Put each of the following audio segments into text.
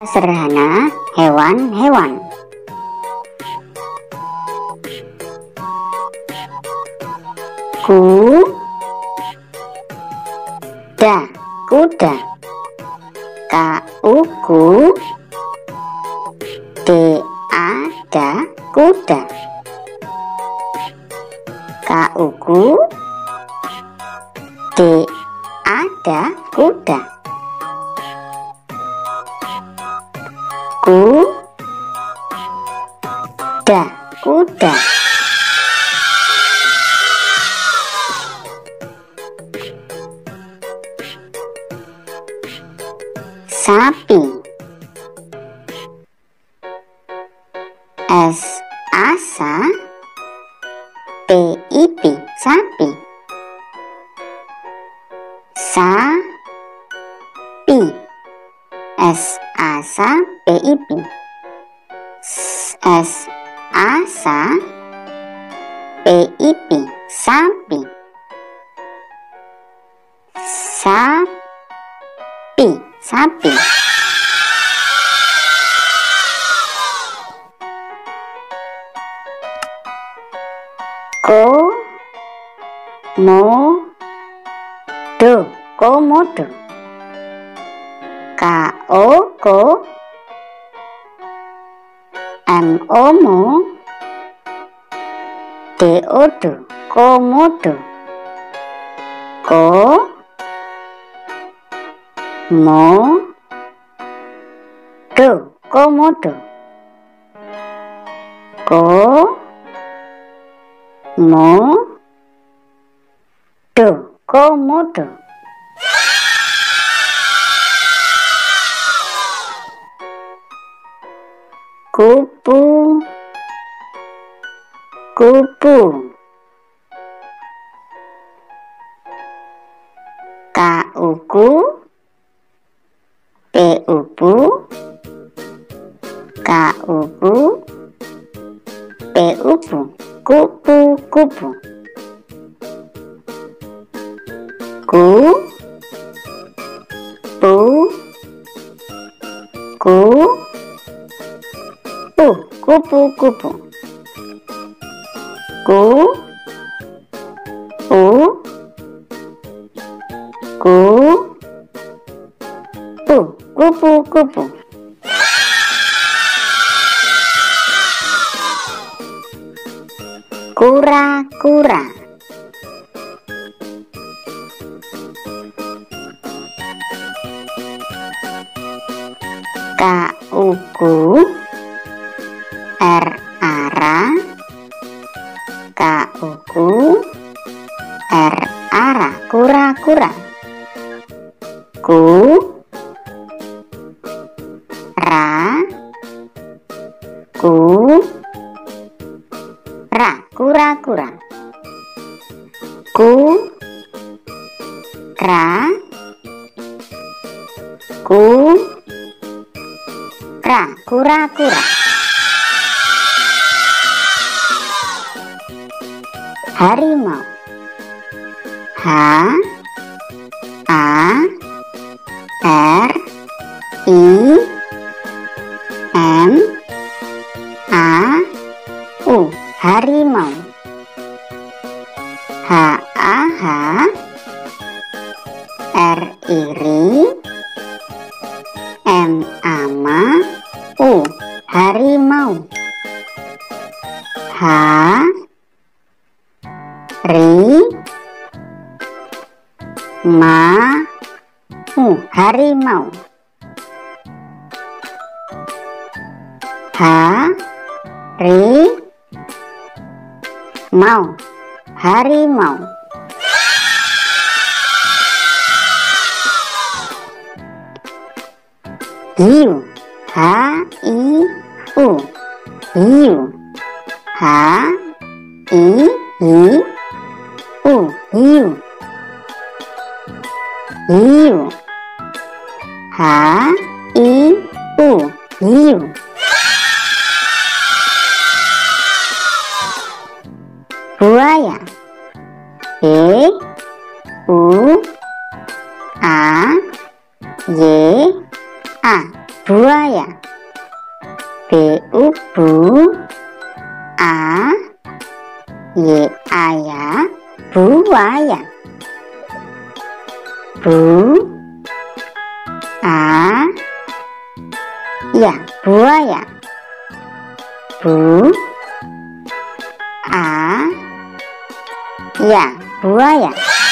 sederhana hewan-hewan. Kuda, kuda. K-U-Q-D-A-D-A, kuda. K-U-Q-D-A-D-A, kuda. Kuda, kuda. Sapi, S-A-S-A-P-I-P, sapi. Sapi, S-A-S-A-P-I-P, S-A-S-A-P-I-P, sapi. Sapi, sapi. Komodo, komodo. K-O-K-M-O-M-O-D-O-D, komodo. Komodo, komodo, komodo. Kupu, kupu. K-U-Q, P-U-Pu, K-U-Pu, P-U-Pu, kupu-kupu. Kupu-kupu. Kupu-kupu. Kura-kura. K-U-Q R-A-R-A, K-U-Q R-A-R-A, kura-kura. Kura-kura, kura-kura. Kura-kura. Harimau. H-A-R-I-M-A-U, harimau. H-A-H-R-I-M-A-M-A-U, harimau. Harimau. Harimau. Hiu. H-I-U, hiu. H-I-U, hiu. Hiu. H-I-U, hiu. Buaya. B-U-A-Y-A, buaya. Bu, bu. A, y, ayah, buaya. Bu, a, ya, buaya. Bu, a, ya, buaya.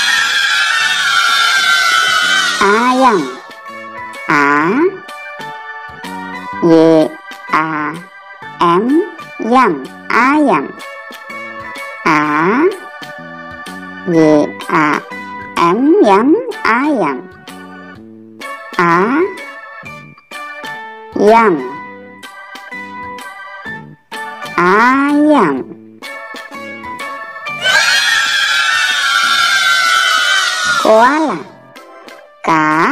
Ayam. A, y, a, m, yam, ayam. A, y, a, m, yam, ayam. A, yam, ayam. Koala. K,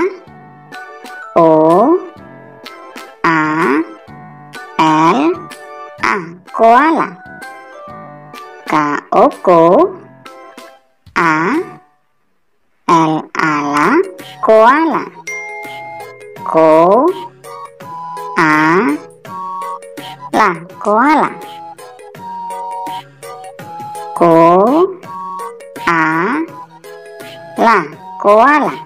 O, A, L, A, koala. K, O, ko. A, L, ala, koala. Ko, a, la, koala. Ko, a, la, koala.